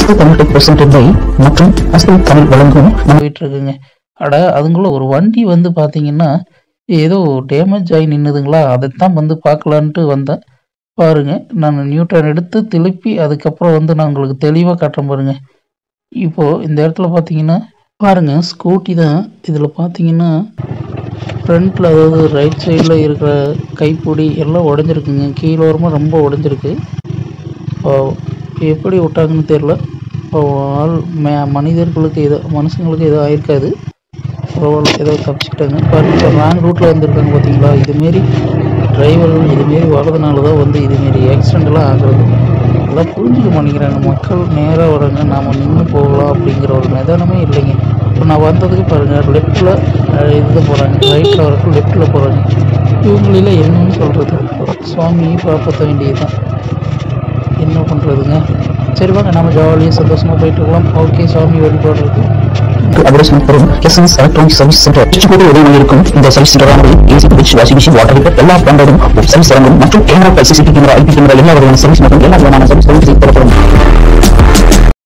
அஸ்து Tamil tech presented by மற்றும் அஸ்து தமிழ் வழங்கும் போயிட்டு இருக்குங்க. அட அதுங்குள்ள ஒரு வண்டி வந்து பார்த்தீங்கன்னா ஏதோ டேமேஜ் ஆகி நின்னுதுங்களா, அதைத்தான் வந்து பார்க்கலான்ட்டு வந்தேன். பாருங்க, நான் நியூட்டன் எடுத்து திருப்பி அதுக்கப்புறம் வந்து நான் உங்களுக்கு தெளிவாக காட்டுறேன் பாருங்க. இப்போ இந்த இடத்துல பார்த்தீங்கன்னா பாருங்க, ஸ்கூட்டி தான். இதில் பார்த்தீங்கன்னா ஃப்ரண்ட்டில், அதாவது ரைட் சைடில் இருக்கிற கைப்பிடி எல்லாம் உடஞ்சிருக்குங்க. கீழே ஓரமாக ரொம்ப உடஞ்சிருக்கு. எப்படி விட்டாங்கன்னு தெரில. ஆள் மனிதர்களுக்கு ஏதோ மனுஷங்களுக்கு ஏதோ ஆயிருக்காது. பரவாயில்ல, ஏதோ தப்பிச்சுக்கிட்டாங்க. பாருங்க, இப்போ ராங் ரூட்டில் வந்திருக்காங்க பார்த்தீங்களா. இதுமாரி டிரைவர்கள் இதுமாரி வர்றதுனால தான் வந்து இதுமாரி ஆக்சிடெண்ட்லாம் ஆகுறது. எல்லாம் புரிஞ்சுக்க மாட்டேங்கிறாங்க மக்கள். நேராக வராங்க, நாம் நின்று போகலாம் அப்படிங்கிற ஒரு நிதானமே இல்லைங்க. இப்போ நான் வந்ததுக்கு பாருங்கள், லெஃப்டில் இது போகிறாங்க, ரைட்டில் வரக்கு லெஃப்டில் போகிறாங்க. இவங்களில் என்னன்னு சொல்கிறது? சுவாமியை காப்பாற்ற வேண்டியது தான். என்ன பண்ணுறதுங்க? சரி வாங்க, நம்ம ஜாலியாக சந்தோஷமாக போயிட்டு இருக்கலாம். ஓகே, சாமி வழிபாடுறது அட்வர்டைஸ்மெண்ட் பெறும் எஸ்என்எஸ் எலக்ட்ரானிக் சர்வீஸ் சென்டர் திருச்சிக்கோட்டை உதவி இருக்கும். இந்த சர்வீஸ் சென்டரானது AC, fridge, washing machine, water heater எல்லா பிராண்டடும் சர்வீஸ் வழங்கும் மற்றும் camera, CCTV camera, IP camera எல்லா வகையான சர்வீஸ் மற்றும் எல்லா விதமான சர்வீஸ் செய்யப்படும்.